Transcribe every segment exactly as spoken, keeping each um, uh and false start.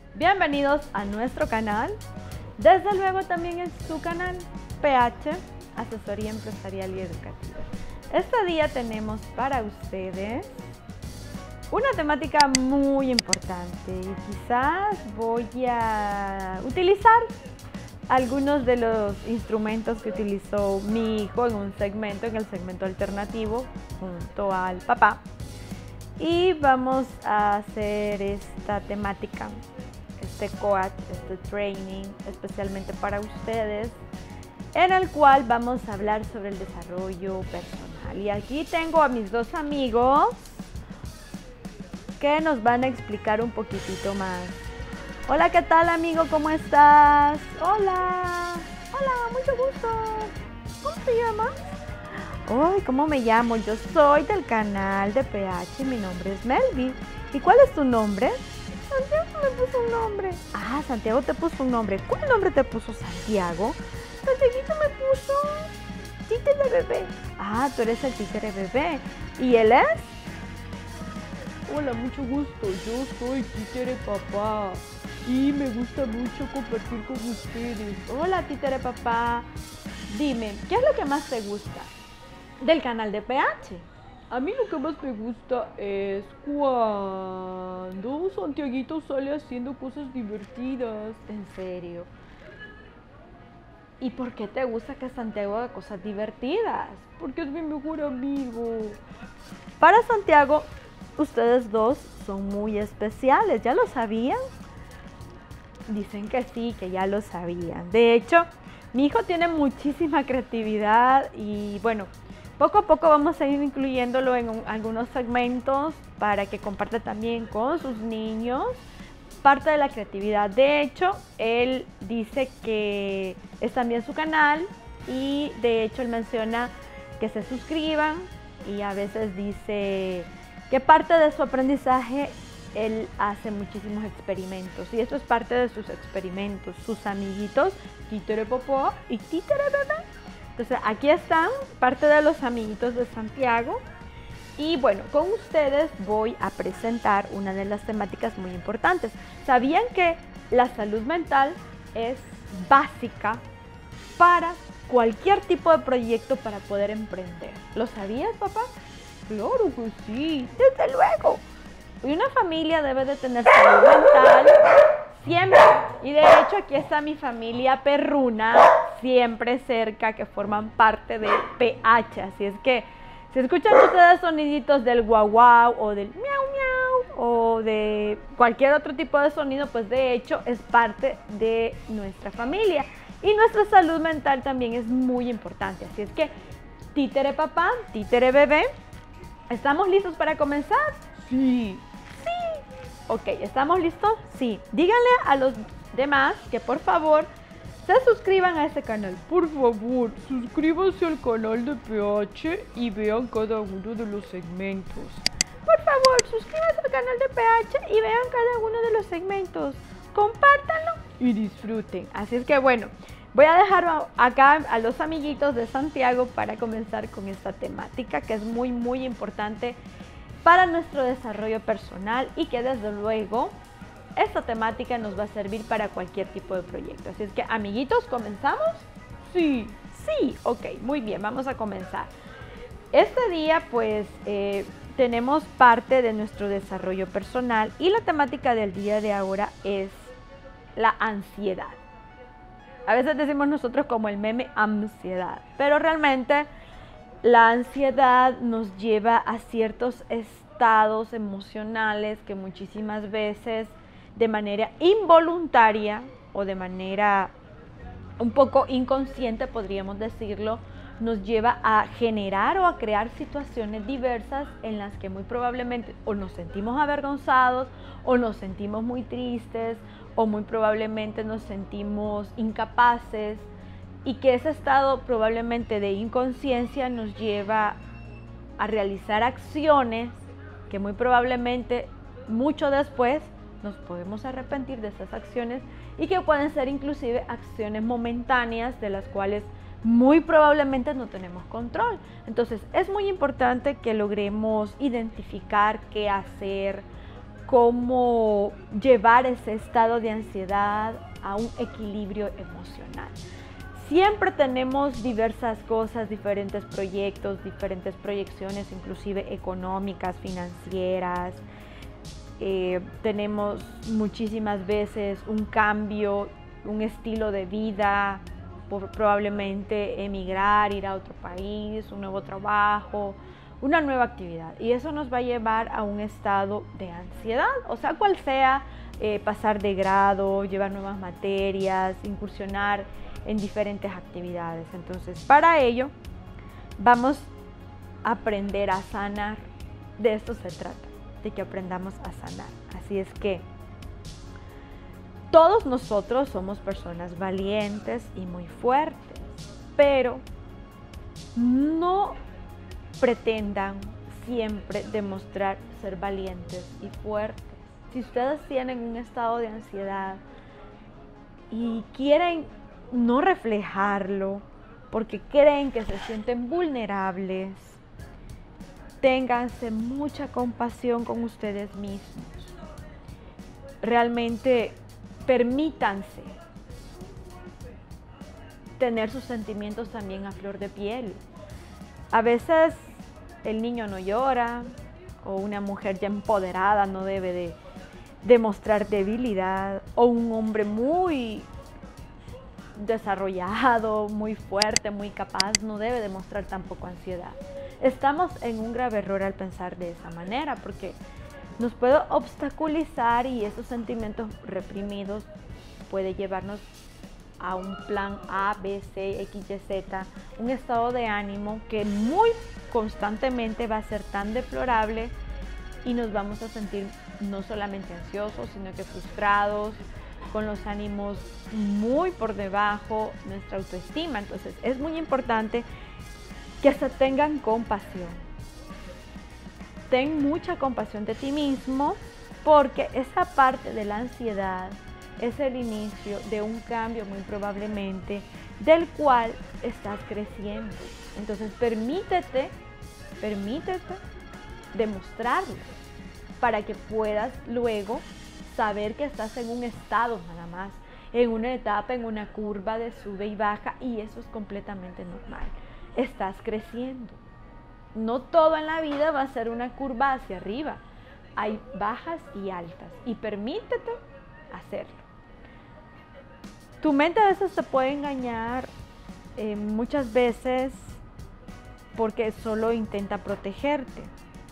Bienvenidos a nuestro canal, desde luego también en su canal P H, Asesoría Empresarial y Educativa. Este día tenemos para ustedes una temática muy importante y quizás voy a utilizar algunos de los instrumentos que utilizó mi hijo en un segmento, en el segmento alternativo, junto al papá. Y vamos a hacer esta temática, este coach, este training, especialmente para ustedes, en el cual vamos a hablar sobre el desarrollo personal. Y aquí tengo a mis dos amigos que nos van a explicar un poquitito más. Hola, ¿qué tal, amigo? ¿Cómo estás? Hola. Hola, mucho gusto. ¿Cómo te llamas? Ay, ¿cómo me llamo? Yo soy del canal de P H, mi nombre es Melvi. ¿Y cuál es tu nombre? Santiago me puso un nombre. Ah, Santiago te puso un nombre. ¿Cuál nombre te puso Santiago? Santiaguito me puso títere bebé. Ah, tú eres el títere bebé. ¿Y él es? Hola, mucho gusto. Yo soy títere papá y me gusta mucho compartir con ustedes. Hola, títere papá. Dime, ¿qué es lo que más te gusta del canal de P H? A mí lo que más me gusta es cuando Santiaguito sale haciendo cosas divertidas. ¿En serio? ¿Y por qué te gusta que Santiago haga cosas divertidas? Porque es mi mejor amigo. Para Santiago, ustedes dos son muy especiales. ¿Ya lo sabían? Dicen que sí, que ya lo sabían. De hecho, mi hijo tiene muchísima creatividad y bueno, poco a poco vamos a ir incluyéndolo en un, algunos segmentos para que comparta también con sus niños parte de la creatividad. De hecho, él dice que es también su canal y de hecho él menciona que se suscriban y a veces dice que parte de su aprendizaje él hace muchísimos experimentos y esto es parte de sus experimentos, sus amiguitos títere papá y títere bebé. Entonces aquí están parte de los amiguitos de Santiago y bueno, con ustedes voy a presentar una de las temáticas muy importantes. ¿Sabían que la salud mental es básica para cualquier tipo de proyecto para poder emprender? ¿Lo sabías, papá? Claro que sí. Desde luego. Y una familia debe de tener salud mental siempre. Y de hecho aquí está mi familia perruna, siempre cerca, que forman parte de P H. Así es que si escuchan ustedes soniditos del guau guau o del miau miau o de cualquier otro tipo de sonido, pues de hecho es parte de nuestra familia. Y nuestra salud mental también es muy importante. Así es que títere papá, títere bebé, ¿estamos listos para comenzar? Sí. Ok, ¿estamos listos? Sí. Díganle a los demás que por favor se suscriban a este canal. Por favor, suscríbanse al canal de P H y vean cada uno de los segmentos. Por favor, suscríbanse al canal de P H y vean cada uno de los segmentos. Compártanlo y disfruten. Así es que bueno, voy a dejar acá a los amiguitos de Santiago para comenzar con esta temática que es muy muy importante para nuestro desarrollo personal y que desde luego esta temática nos va a servir para cualquier tipo de proyecto. Así es que, amiguitos, ¿comenzamos? Sí. Sí, ok, muy bien, vamos a comenzar. Este día pues eh, tenemos parte de nuestro desarrollo personal y la temática del día de ahora es la ansiedad. A veces decimos nosotros como el meme ansiedad, pero realmente la ansiedad nos lleva a ciertos estados emocionales que muchísimas veces de manera involuntaria o de manera un poco inconsciente, podríamos decirlo, nos lleva a generar o a crear situaciones diversas en las que muy probablemente o nos sentimos avergonzados o nos sentimos muy tristes o muy probablemente nos sentimos incapaces. Y que ese estado probablemente de inconsciencia nos lleva a realizar acciones que muy probablemente mucho después nos podemos arrepentir de esas acciones y que pueden ser inclusive acciones momentáneas de las cuales muy probablemente no tenemos control. Entonces es muy importante que logremos identificar qué hacer, cómo llevar ese estado de ansiedad a un equilibrio emocional. Siempre tenemos diversas cosas, diferentes proyectos, diferentes proyecciones, inclusive económicas, financieras. Eh, tenemos muchísimas veces un cambio, un estilo de vida, por probablemente emigrar, ir a otro país, un nuevo trabajo, una nueva actividad. Y eso nos va a llevar a un estado de ansiedad, o sea, cual sea, eh, pasar de grado, llevar nuevas materias, incursionar en diferentes actividades. Entonces, para ello, vamos a aprender a sanar. De esto se trata, de que aprendamos a sanar. Así es que todos nosotros somos personas valientes y muy fuertes, pero no pretendan siempre demostrar ser valientes y fuertes. Si ustedes tienen un estado de ansiedad y quieren no reflejarlo porque creen que se sienten vulnerables, ténganse mucha compasión con ustedes mismos. Realmente permítanse tener sus sentimientos también a flor de piel. A veces el niño no llora, o una mujer ya empoderada no debe de demostrar debilidad, o un hombre muy desarrollado, muy fuerte, muy capaz, no debe demostrar tampoco ansiedad. Estamos en un grave error al pensar de esa manera, porque nos puede obstaculizar y esos sentimientos reprimidos puede llevarnos a un plan A, B, C, X, Y, Z, un estado de ánimo que muy constantemente va a ser tan deplorable y nos vamos a sentir no solamente ansiosos, sino que frustrados, con los ánimos muy por debajo, nuestra autoestima. Entonces es muy importante que se tengan compasión. Ten mucha compasión de ti mismo, porque esa parte de la ansiedad es el inicio de un cambio muy probablemente del cual estás creciendo. Entonces permítete, permítete demostrarlo para que puedas luego saber que estás en un estado nada más, en una etapa, en una curva de sube y baja, y eso es completamente normal. Estás creciendo. No todo en la vida va a ser una curva hacia arriba. Hay bajas y altas, y permítete hacerlo. Tu mente a veces te puede engañar, eh, muchas veces porque solo intenta protegerte.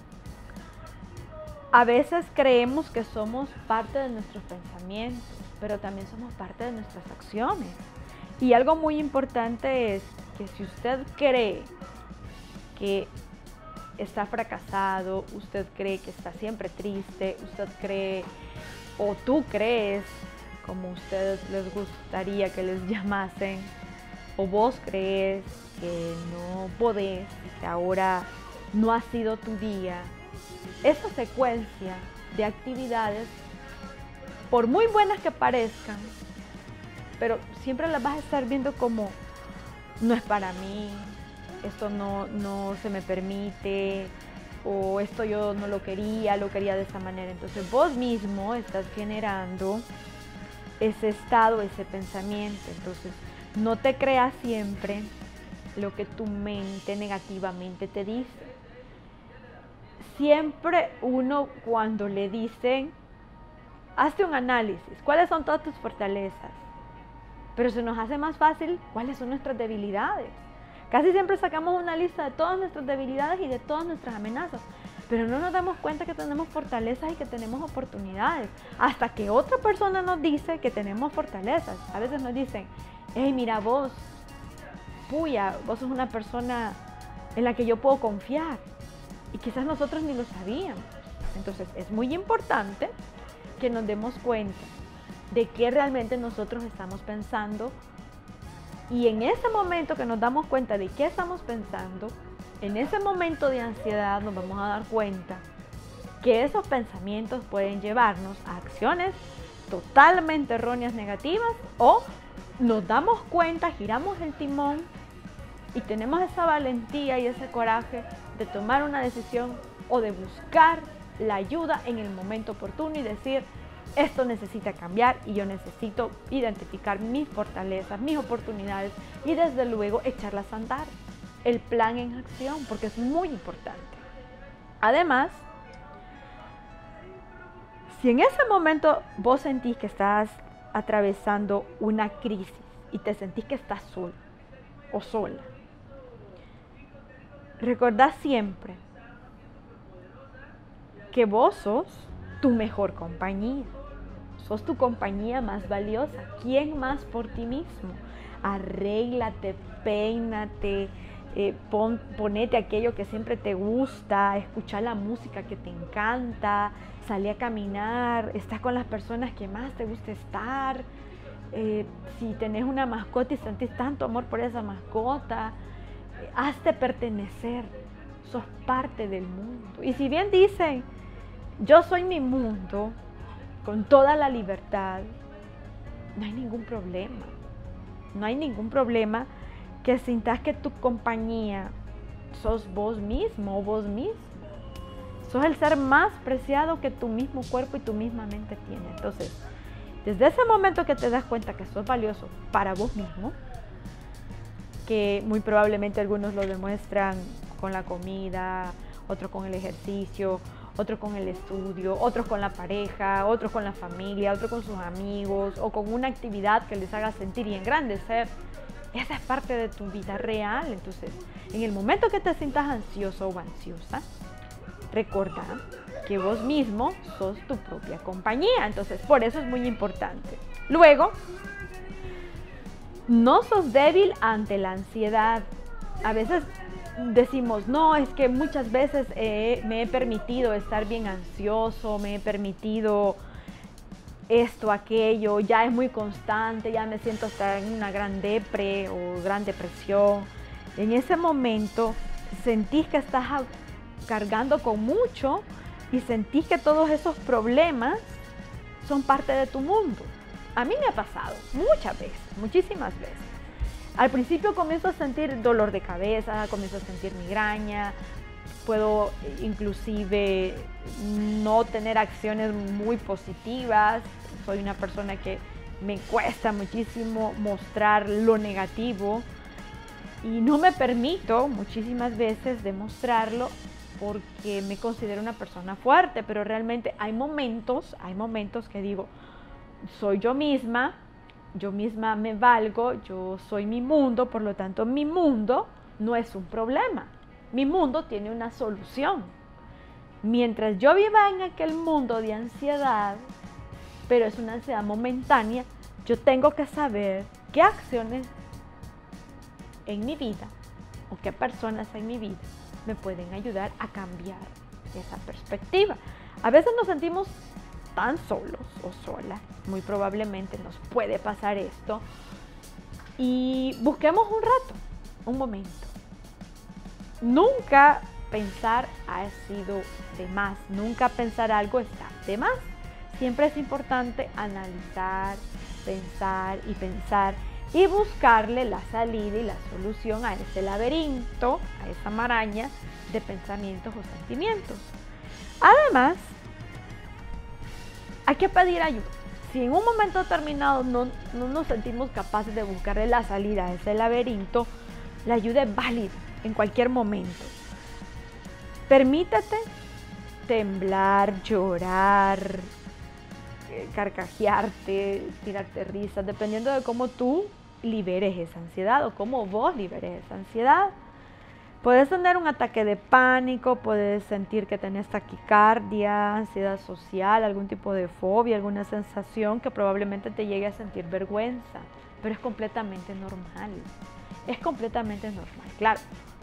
A veces creemos que somos parte de nuestros pensamientos, pero también somos parte de nuestras acciones. Y algo muy importante es que si usted cree que está fracasado, usted cree que está siempre triste, usted cree o tú crees, como ustedes les gustaría que les llamasen, o vos crees que no podés, que ahora no ha sido tu día, esa secuencia de actividades, por muy buenas que parezcan, pero siempre las vas a estar viendo como no es para mí, esto no, no se me permite, o esto yo no lo quería, lo quería de esta manera. Entonces vos mismo estás generando ese estado, ese pensamiento. Entonces no te creas siempre lo que tu mente negativamente te dice. Siempre uno, cuando le dicen, hazte un análisis, ¿cuáles son todas tus fortalezas? Pero se nos hace más fácil cuáles son nuestras debilidades. Casi siempre sacamos una lista de todas nuestras debilidades y de todas nuestras amenazas, pero no nos damos cuenta que tenemos fortalezas y que tenemos oportunidades, hasta que otra persona nos dice que tenemos fortalezas. A veces nos dicen, hey, mira vos, puya, vos sos una persona en la que yo puedo confiar, y quizás nosotros ni lo sabíamos. Entonces es muy importante que nos demos cuenta de qué realmente nosotros estamos pensando, y en ese momento que nos damos cuenta de qué estamos pensando, en ese momento de ansiedad nos vamos a dar cuenta que esos pensamientos pueden llevarnos a acciones totalmente erróneas, negativas, o nos damos cuenta, giramos el timón y tenemos esa valentía y ese coraje de tomar una decisión o de buscar la ayuda en el momento oportuno y decir, esto necesita cambiar y yo necesito identificar mis fortalezas, mis oportunidades y desde luego echarlas a andar. El plan en acción, porque es muy importante. Además, si en ese momento vos sentís que estás atravesando una crisis y te sentís que estás solo o sola, recordá siempre que vos sos tu mejor compañía. Sos tu compañía más valiosa. ¿Quién más por ti mismo? Arréglate, peínate, eh, pon, ponete aquello que siempre te gusta, escucha la música que te encanta, salí a caminar, estás con las personas que más te gusta estar. Eh, si tenés una mascota y sentís tanto amor por esa mascota, eh, hazte pertenecer. Sos parte del mundo. Y si bien dicen, yo soy mi mundo, con toda la libertad, no hay ningún problema. No hay ningún problema que sintas que tu compañía sos vos mismo o vos mismo. Sos el ser más preciado que tu mismo cuerpo y tu misma mente tiene. Entonces, desde ese momento que te das cuenta que sos valioso para vos mismo, que muy probablemente algunos lo demuestran con la comida, otros con el ejercicio, otros con el estudio, otros con la pareja, otros con la familia, otros con sus amigos o con una actividad que les haga sentir y engrandecer. Esa es parte de tu vida real. Entonces, en el momento que te sientas ansioso o ansiosa, recordá que vos mismo sos tu propia compañía. Entonces, por eso es muy importante. Luego, no sos débil ante la ansiedad. A veces decimos, no, es que muchas veces eh, me he permitido estar bien ansioso, me he permitido esto, aquello, ya es muy constante, ya me siento hasta en una gran depre o gran depresión. En ese momento sentís que estás cargando con mucho y sentís que todos esos problemas son parte de tu mundo. A mí me ha pasado muchas veces, muchísimas veces. Al principio comienzo a sentir dolor de cabeza, comienzo a sentir migraña, puedo inclusive no tener acciones muy positivas. Soy una persona que me cuesta muchísimo mostrar lo negativo y no me permito muchísimas veces demostrarlo porque me considero una persona fuerte, pero realmente hay momentos, hay momentos que digo, soy yo misma, yo misma me valgo, yo soy mi mundo, por lo tanto mi mundo no es un problema, mi mundo tiene una solución. Mientras yo viva en aquel mundo de ansiedad, pero es una ansiedad momentánea, yo tengo que saber qué acciones en mi vida o qué personas en mi vida me pueden ayudar a cambiar esa perspectiva. A veces nos sentimos tan solos o solas, muy probablemente nos puede pasar esto, y busquemos un rato, un momento. Nunca pensar ha sido de más, nunca pensar algo está de más. Siempre es importante analizar, pensar y pensar y buscarle la salida y la solución a ese laberinto, a esa maraña de pensamientos o sentimientos. Además, hay que pedir ayuda. Si en un momento determinado no, no nos sentimos capaces de buscarle la salida a ese laberinto, la ayuda es válida en cualquier momento. Permítete temblar, llorar, carcajearte, tirarte risas, dependiendo de cómo tú liberes esa ansiedad o cómo vos liberes esa ansiedad. Puedes tener un ataque de pánico, puedes sentir que tenés taquicardia, ansiedad social, algún tipo de fobia, alguna sensación que probablemente te llegue a sentir vergüenza, pero es completamente normal, es completamente normal. Claro,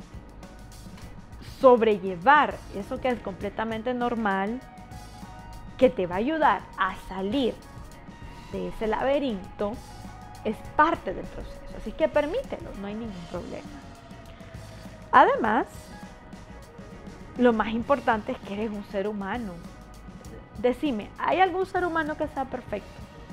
sobrellevar eso que es completamente normal, que te va a ayudar a salir de ese laberinto, es parte del proceso, así que permítelo, no hay ningún problema. Además, lo más importante es que eres un ser humano. Decime, ¿hay algún ser humano que sea perfecto?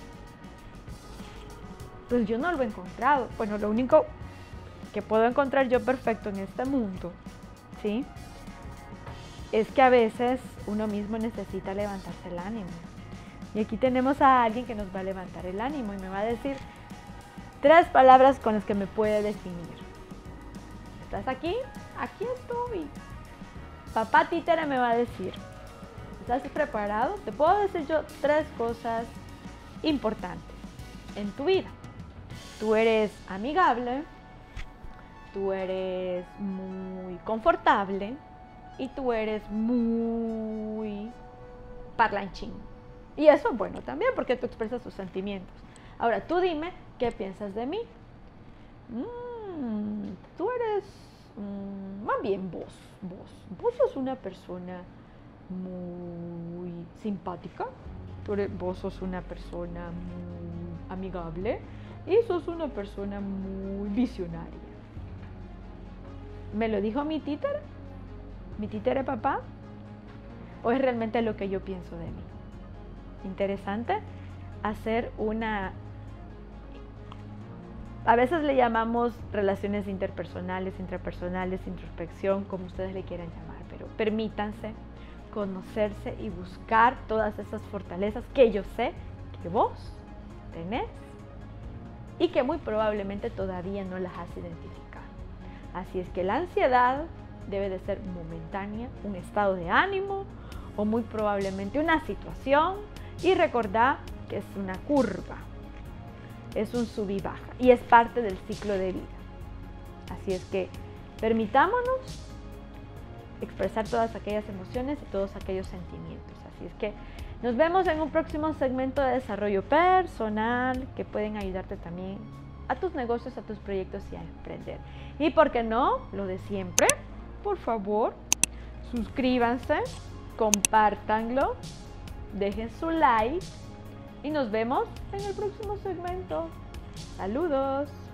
Pues yo no lo he encontrado. Bueno, lo único que puedo encontrar yo perfecto en este mundo, ¿sí?, es que a veces uno mismo necesita levantarse el ánimo. Y aquí tenemos a alguien que nos va a levantar el ánimo y me va a decir tres palabras con las que me puede definir. ¿Estás aquí? Aquí estoy. Papá Títere me va a decir, ¿estás preparado? Te puedo decir yo tres cosas importantes en tu vida. Tú eres amigable, tú eres muy confortable y tú eres muy parlanchín. Y eso es bueno también porque tú expresas tus sentimientos. Ahora, tú dime, ¿qué piensas de mí? Mm, tú eres, mm, más bien vos, vos. Vos sos una persona muy simpática. Tú eres, vos sos una persona muy amigable y sos una persona muy visionaria. ¿Me lo dijo mi títere? ¿Mi títere papá? ¿O es realmente lo que yo pienso de mí? Interesante hacer una... A veces le llamamos relaciones interpersonales, intrapersonales, introspección, como ustedes le quieran llamar, pero permítanse conocerse y buscar todas esas fortalezas que yo sé que vos tenés y que muy probablemente todavía no las has identificado. Así es que la ansiedad debe de ser momentánea, un estado de ánimo o muy probablemente una situación, y recordá que es una curva, es un sub y baja y es parte del ciclo de vida. Así es que permitámonos expresar todas aquellas emociones y todos aquellos sentimientos. Así es que nos vemos en un próximo segmento de desarrollo personal que pueden ayudarte también a tus negocios, a tus proyectos y a emprender. Y por qué no, lo de siempre, por favor, suscríbanse, compártanlo, dejen su like y nos vemos en el próximo segmento. Saludos.